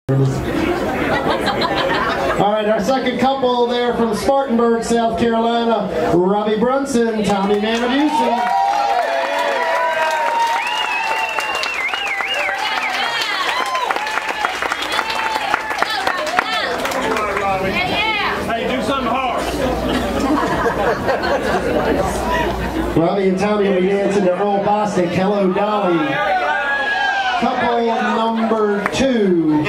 All right, our second couple there from Spartanburg, South Carolina, Robbie Brunson, Tommy Manabusen. Hey, do something hard. Robbie and Tommy will be dancing to Earl Bostic, Hello Dolly. Couple number 2.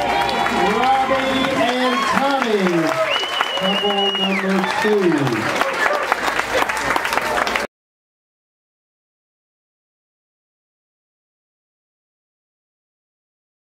Couple number 2.